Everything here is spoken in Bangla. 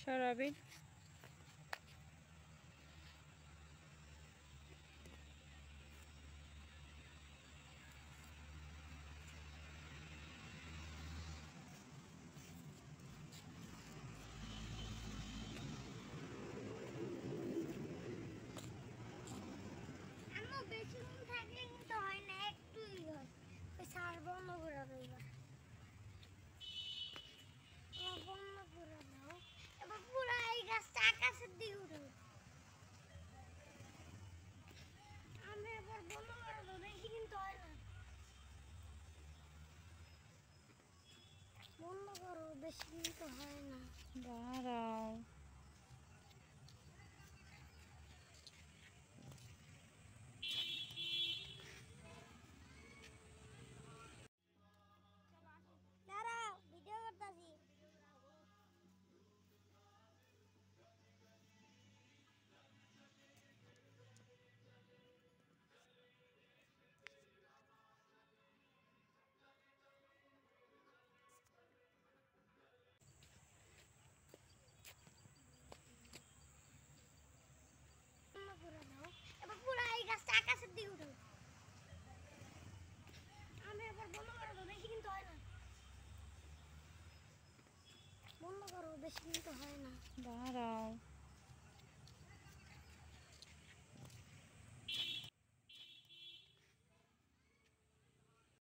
সরাবিন বন্ধ করো, বেশি কিন্তু হয় না। দাঁড়াও দাঁড়াও, ভিডিও করতেছি। এবার পুরো এই গাছটা আকাশের দিকে উঠো। আমি এবার বন্ধ করে দেবো, বেশি কিন্তু হয় না। বন্ধ করো, বেশি কিন্তু হয় না। দাঁড়াও